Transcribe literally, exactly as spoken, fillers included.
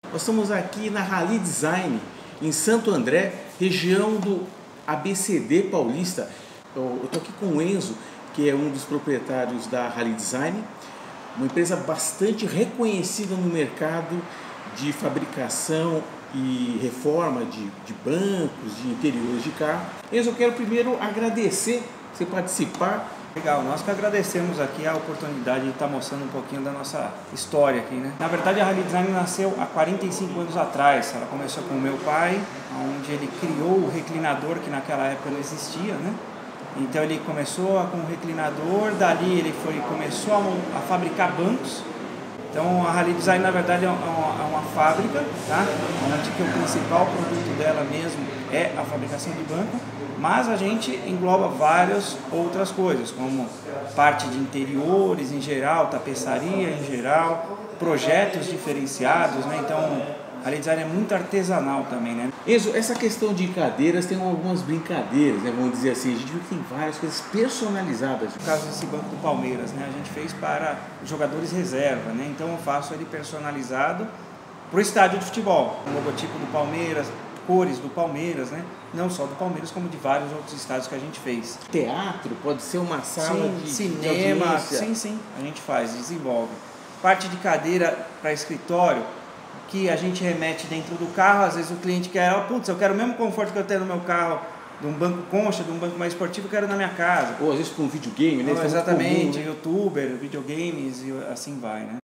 Nós estamos aqui na Rally Design, em Santo André, região do A B C D paulista. Eu estou aqui com o Enzo, que é um dos proprietários da Rally Design, uma empresa bastante reconhecida no mercado de fabricação e reforma de, de bancos, de interiores de carro. Enzo, eu quero primeiro agradecer você participar. Legal, nós que agradecemos aqui a oportunidade de estar mostrando um pouquinho da nossa história aqui, né? Na verdade, a Rally Design nasceu há quarenta e cinco anos atrás. Ela começou com o meu pai, onde ele criou o reclinador, que naquela época não existia, né? Então ele começou com o reclinador, dali ele foi, começou a, a fabricar bancos. Então a Rally Design, na verdade, é uma, é uma fábrica, tá? Onde que o principal produto dela mesmo é a fabricação de banco, mas a gente engloba várias outras coisas, como parte de interiores em geral, tapeçaria em geral, projetos diferenciados, né? Então a Rally Design é muito artesanal também, né? Enzo, essa questão de cadeiras tem algumas brincadeiras, né? Vamos dizer assim, a gente viu que tem várias coisas personalizadas. No caso desse banco do Palmeiras, né? A gente fez para jogadores reserva, né? Então eu faço ele personalizado para o estádio de futebol, o logotipo do Palmeiras, cores do Palmeiras, né? Não só do Palmeiras, como de vários outros estádios que a gente fez. Teatro, pode ser uma sala sim, de cinema, de sim, sim, a gente faz, desenvolve. Parte de cadeira para escritório, que a gente remete dentro do carro, às vezes o cliente quer, oh, putz, eu quero o mesmo conforto que eu tenho no meu carro, de um banco concha, de um banco mais esportivo, eu quero na minha casa. Ou às vezes com um videogame, né? Não, exatamente, comum, né? Youtuber, videogames e assim vai, né?